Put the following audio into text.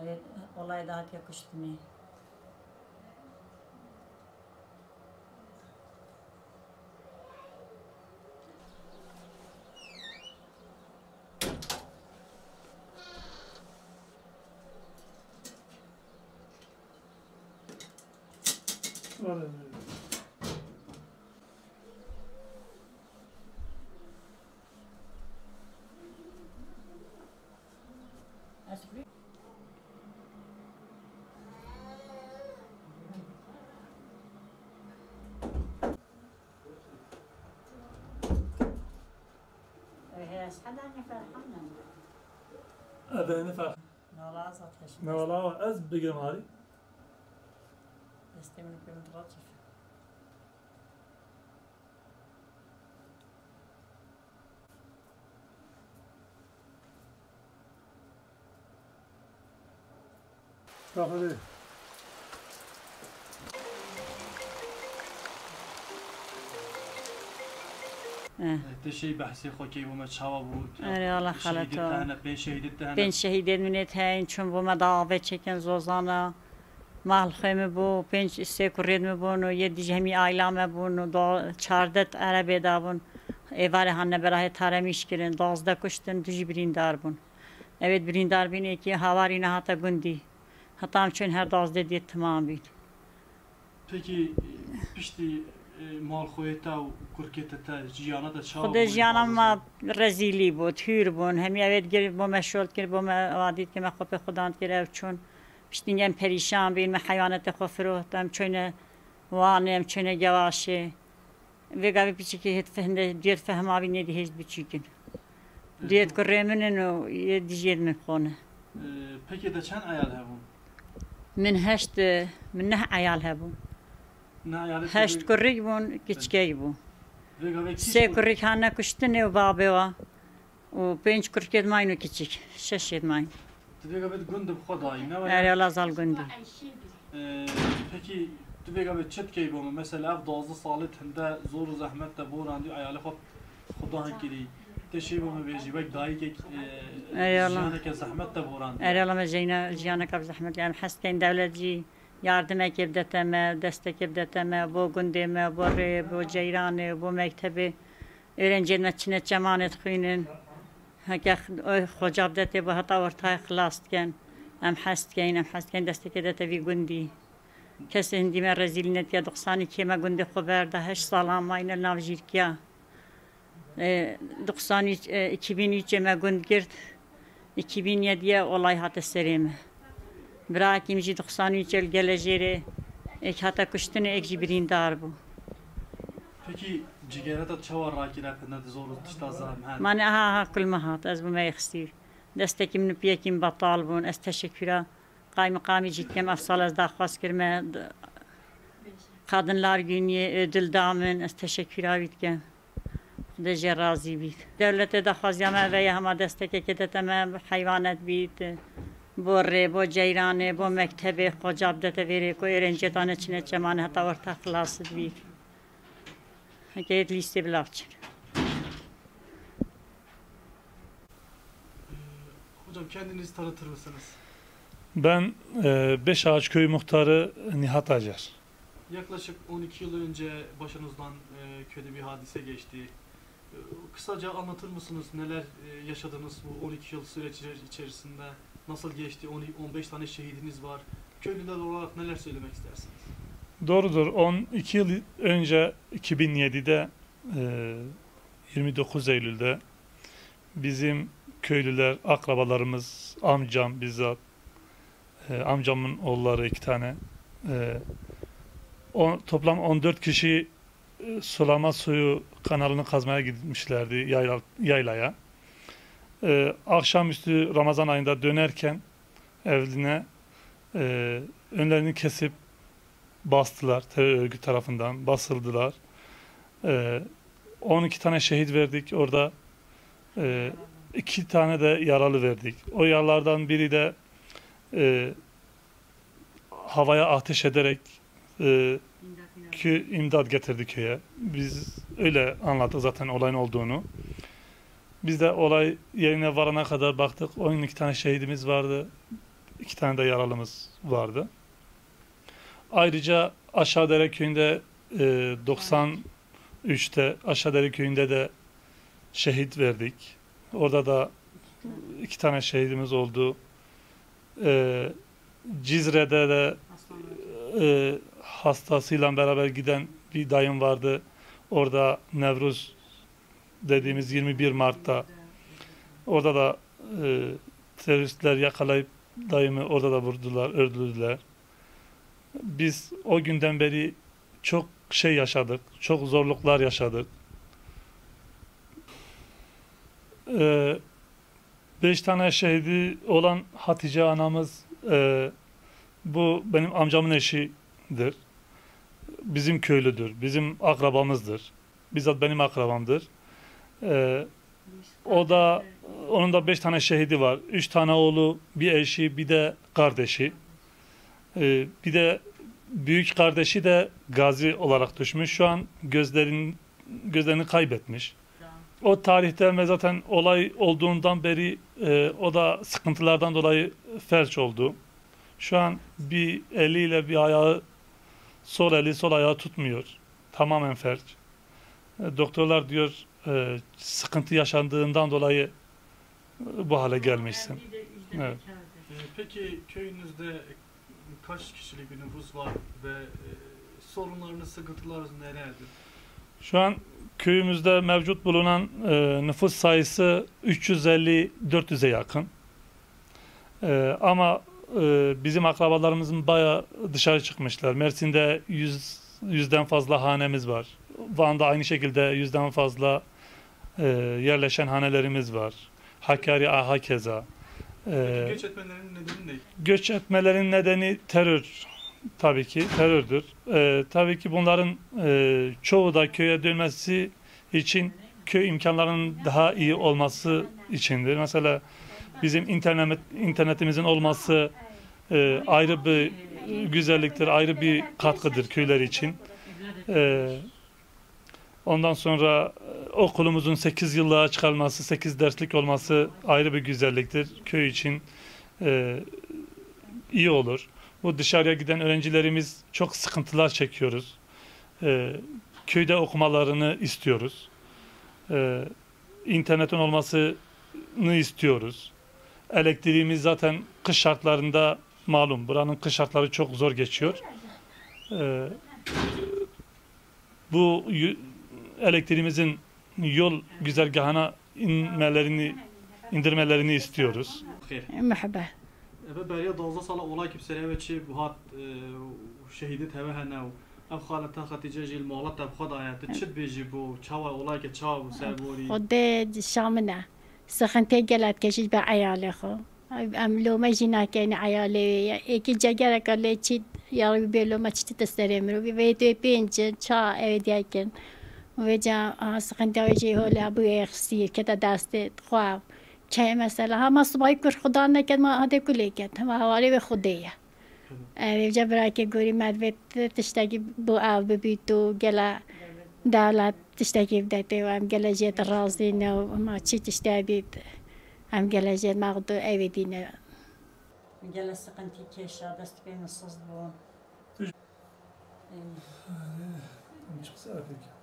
Evet, olay daha yakıştı mı? هذا نفع والله از بقرم هذه يستمر في مترجف تاخذ تشي بحثي خوكي وما تشاوا بود آره الله خالته بين شهيدت منت هاي چون بوم دعوه چکن زوزانا مال خیمه بو پنج سه کرید میبون و یه دیگه همی عائله میبون و دا چاردت عربی دابون ایواره هنه برای ترمیش کردن 12 کشتن دوجی بریندار بون evet birinder bini ki havarine hatta gündi hatam için her 12 diye tamam bit. Peki pişti mal خویتا و کرکتا جیانا دا چاو خود جیانم ما رزیلی بود هیر بون همی اوید گرد با مشغول کرد با وادید که ما خوب خداند کرد چون پشتینگم پریشان بین ما حیوانات خوب فروختم چون وانم چون گواشه و گاوی پیچی که هت فهمده دیت فهم آبی ندی هیچ بیچیکن دیت کرمنن و یه دیجید میخونه. Peki de çen ayal hebun? من نه عیال هبون. هشت کریک بون کیچکی بون. سه کریک هنر کشتنه و بابه و پنج کریک ماینو کیچک ششید ماین. Tüvega bet gündüm Xodayı ne var? Eriyala zal gündü. Peki tüvega bet çet key bu mesela ev 12 salı tende zor zahmet de bu randı ayalı hop Xodayı kiri. Teşekkür ederim beji bak dayı ki jiyana ke zahmet de bu randı. Eriyala mecina jiyana ke zahmet yani hasten devletci yardım ekibdeteme, destek ekibdeteme, bu gündeme, bu re, bu ceyrane, bu mektebi öğrencilerine çine cemanet xuynin. هکه خجاب داده با حتی ورتای خلاص کن ام حست کن دست که داده وی گندی کسی هندی من رزیل نتیا دقصانی که ما گنده خبرده 8 سال هم اینه ناوجیر کیا دقصانی 2003 ما گند گرد 2007 olay hatta serime برای میجی دقصانی چل گلجیره ek hatta kuştunu ek birindar bu. Peki ciğere de çavar rakirapında da zor tutazam her. من ها كل ما هات از بما يخسي دستك من بيكين بطالبون استشكرا قايم مقامي جيت كم افصل از دخواست كرمه kadınlar günü ödül damın استشكرا بيت كم دجى راضي بيت devlete de xaziyama ve yama destek eketeme hayvanat bit بوره بو جیرانه بو مکتبه خجاب دته ویری کو öğrenci tane çine çemane hatta orta klası bit Hikayet liste bilaçır. Hocam kendinizi tanıtır mısınız? Ben Beşağaç Köyü Muhtarı Nihat Acar. Yaklaşık 12 yıl önce başınızdan köyde bir hadise geçti. Kısaca anlatır mısınız neler yaşadınız bu 12 yıl süreç içerisinde? Nasıl geçti? 15 tane şehidiniz var. Köylüler olarak neler söylemek istersiniz? Doğrudur. 12 yıl önce 2007'de 29 Eylül'de bizim köylüler, akrabalarımız, amcam bizzat, amcamın oğulları 2 tane, toplam 14 kişi sulama suyu kanalını kazmaya gitmişlerdi yaylaya. Akşamüstü Ramazan ayında dönerken evine önlerini kesip bastılar, terör örgütü tarafından basıldılar. 12 tane şehit verdik orada, 2 tane de yaralı verdik. O yaralardan biri de havaya ateş ederek imdat getirdi köye. Biz öyle anlattık zaten olayın olduğunu. Biz de olay yerine varana kadar baktık, 12 tane şehidimiz vardı. 2 tane de yaralımız vardı. Ayrıca Aşağıdere köyünde 93'te Aşağıdere köyünde de şehit verdik. Orada da 2 tane şehidimiz oldu. Cizre'de de hastasıyla beraber giden bir dayım vardı. Orada Nevruz dediğimiz 21 Mart'ta orada da teröristler yakalayıp dayımı orada da vurdular, öldürdüler. Biz o günden beri çok şey yaşadık, çok zorluklar yaşadık. 5 tane şehidi olan Hatice anamız, bu benim amcamın eşidir. Bizim köylüdür, bizim akrabamızdır. Bizzat benim akrabamdır. Onun da 5 tane şehidi var. 3 tane oğlu, bir eşi, bir de kardeşi. Bir de büyük kardeşi de gazi olarak düşmüş. Şu an gözlerini kaybetmiş. O tarihte ve zaten olay olduğundan beri o da sıkıntılardan dolayı felç oldu. Şu an bir eliyle bir ayağı, sol eli sol ayağı tutmuyor. Tamamen felç. Doktorlar diyor sıkıntı yaşandığından dolayı bu hale gelmişsin. Evet. Peki köyünüzde kaç kişilik bir nüfus var ve sorunlarınız, sıkıntılarınız nelerdir? Şu an köyümüzde mevcut bulunan nüfus sayısı 350-400'e yakın. Ama bizim akrabalarımızın bayağı dışarı çıkmışlar. Mersin'de 100'den fazla hanemiz var. Van'da aynı şekilde 100'den fazla yerleşen hanelerimiz var. Hakkari hakeza. Peki göç etmelerinin nedeni ne? Göç etmelerin nedeni terör. Tabii ki terördür. Tabii ki bunların çoğu da köye dönmesi için köy imkanlarının daha iyi olması içindir. Mesela bizim internetimizin olması ayrı bir güzelliktir, ayrı bir katkıdır köyler için. Ondan sonra okulumuzun 8 yıllığa çıkarılması, 8 derslik olması ayrı bir güzelliktir. Köy için iyi olur. Bu dışarıya giden öğrencilerimiz çok sıkıntılar çekiyoruz. Köyde okumalarını istiyoruz. İnternetin olmasını istiyoruz. Elektriğimiz zaten kış şartlarında malum. Buranın kış şartları çok zor geçiyor. Bu elektriğimizin yol güzergahına indirmelerini istiyoruz. مرحبا. Evet, beriye dağza sala olay kimseye ve çi bu hat şehidi teve hene ev halata Hatice jil muhalat ev xod ayatı çit beji bu çava olay ke çava bu serbori خد شامنا سخنتي قالت كشيش بعيالي خو ام لو ما جينا كان عيالي اكي جاكرا قال لي تشي يا ربي بيلو ما تشتي تستريمرو بيتو بينج تشا ايديكن وجا سخنتي وجي هو لابو يخسي كده دست خوا چه مثلا هم صباحی کر خدا نکرد ما هده کلی کرد هم حوالی به خودیه ویجا برای که گوری مدوید تشتاکی بو او ببیتو گلا دولت تشتاکی بدهتی و هم گلا جیت رازی نو ما چی تشتابید هم گلا جیت مغدو اوی دینه Gel sıkıntı keşa dest beni sızdı. Çok